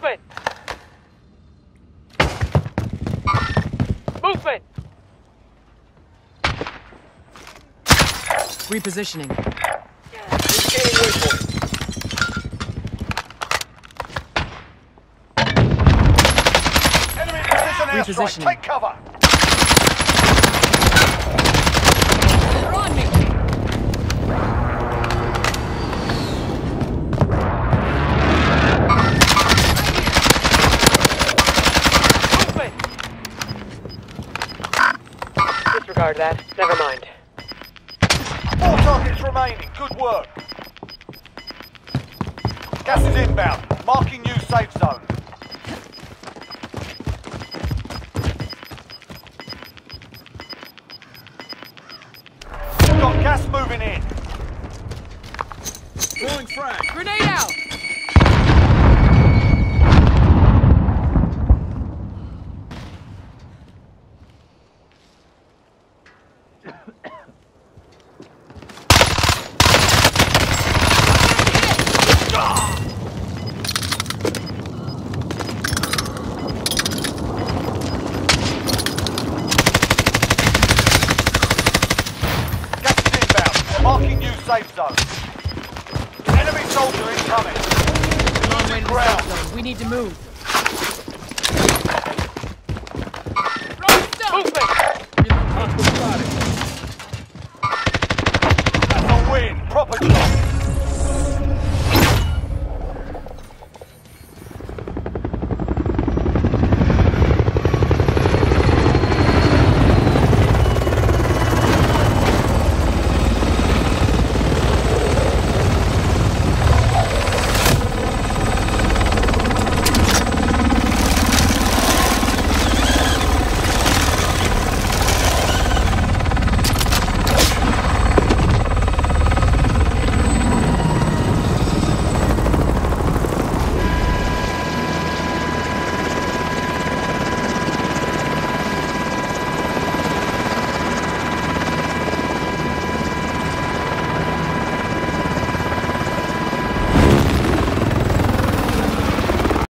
Movement! Movement! Repositioning. Indicating waypoint. Enemy precision airstrike. Repositioning. Take cover. They're on me! Movement! Disregard that. Never mind. 4 targets remaining. Good work. Gas is inbound. Marking new safe zone. We've got gas moving in. Throwing frag. Grenade out! Gas is inbound. Marking new safe zone. Enemy soldier incoming. Long way Losing to the ground. safe zone. We need to move.